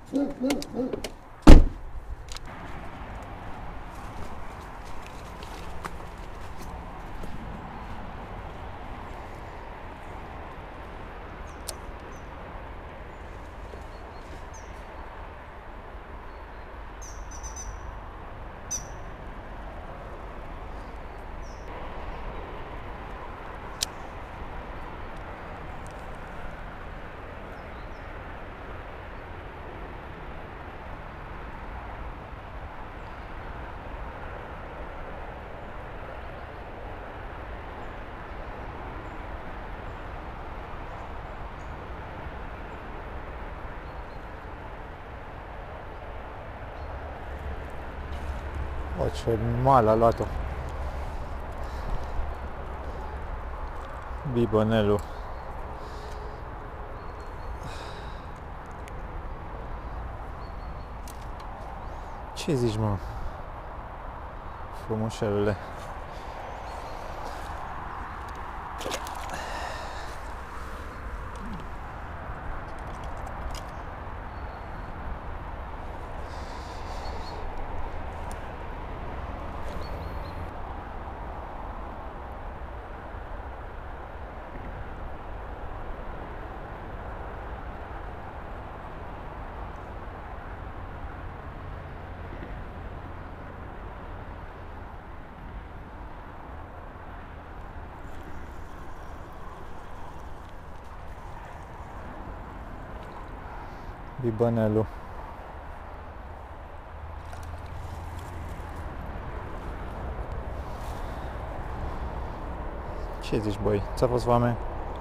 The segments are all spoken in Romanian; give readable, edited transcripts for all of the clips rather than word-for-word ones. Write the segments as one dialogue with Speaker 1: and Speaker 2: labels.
Speaker 1: O, ce mal a luat-o. Bibonelul. Ce zici, mă? Frumușelule. Bibonelul. Ce zici, băi? Ți-a fost foame?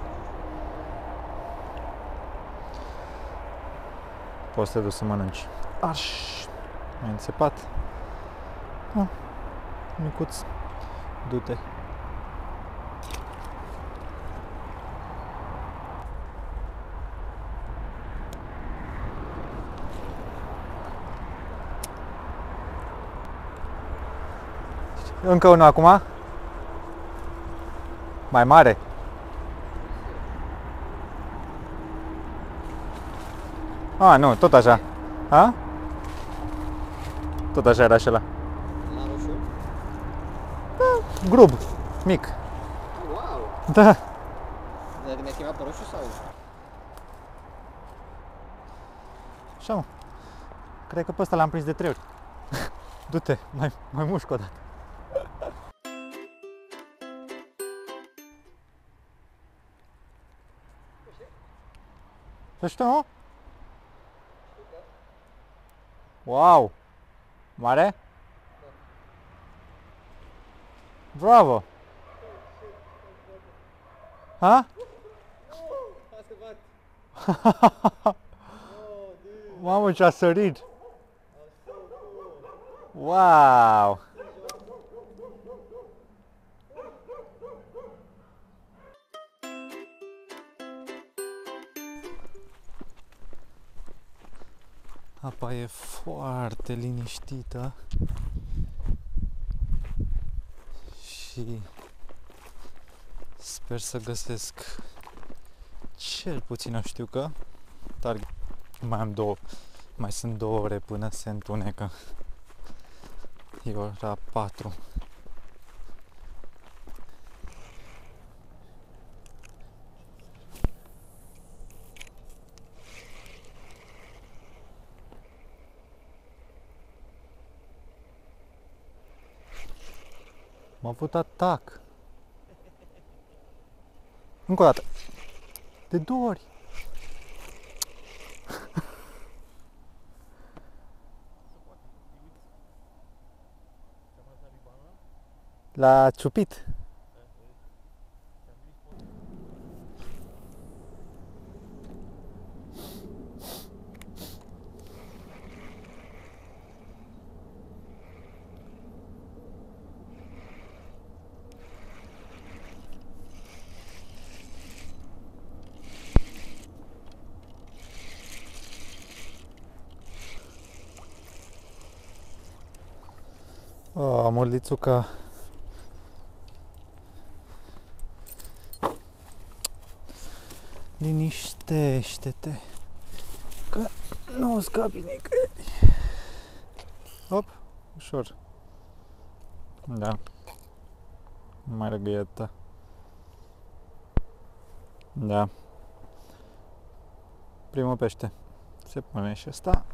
Speaker 1: Poți să te duci să mănânci. Aș! Mai înțepat? Micuț. Du-te. Încă unul acum? Mai mare? A, nu, tot așa. A? Tot așa era și ăla.
Speaker 2: La roșu?
Speaker 1: Grub, mic.
Speaker 2: Wow!
Speaker 1: Da.
Speaker 2: Dar ne-ai chemat pe roșu sau?
Speaker 1: Așa, mă. Cred că pe ăsta l-am prins de 3 ori. Du-te, mai mușc o dată. Ăștia, mă? Wow! Mare? Bravo! Ha?
Speaker 2: A scăpat!
Speaker 1: Mamă, ce-a sărit! Wow! Apa e foarte liniștită și sper să găsesc cel puțin, o știu că mai sunt 2 ore până se întunecă. E ora 4. M-a avut atac. Încă o dată. De 2 ori. L-a ciupit. Oh, murlițuca. Liniștește-te. Că nu scapi nicăieri. Hop, ușor. Da. Mai răgâietă. Da. Primul pește. Se pune și ăsta.